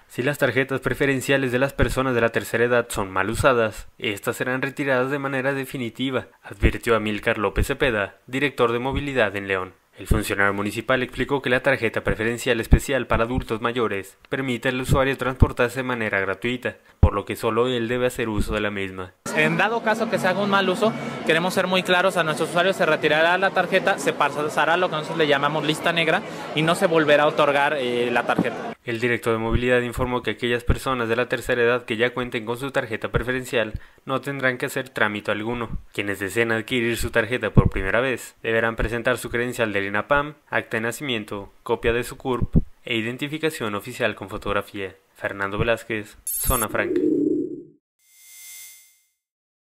Si las tarjetas preferenciales de las personas de la tercera edad son mal usadas, estas serán retiradas de manera definitiva, advirtió Amílcar López Cepeda, director de movilidad en León. El funcionario municipal explicó que la tarjeta preferencial especial para adultos mayores permite al usuario transportarse de manera gratuita, por lo que solo él debe hacer uso de la misma. En dado caso que se haga un mal uso, queremos ser muy claros a nuestros usuarios, se retirará la tarjeta, se pasará lo que nosotros le llamamos lista negra y no se volverá a otorgar la tarjeta. El director de movilidad informó que aquellas personas de la tercera edad que ya cuenten con su tarjeta preferencial no tendrán que hacer trámite alguno. Quienes deseen adquirir su tarjeta por primera vez deberán presentar su credencial del INAPAM, acta de nacimiento, copia de su CURP e identificación oficial con fotografía. Fernando Velázquez, Zona Franca.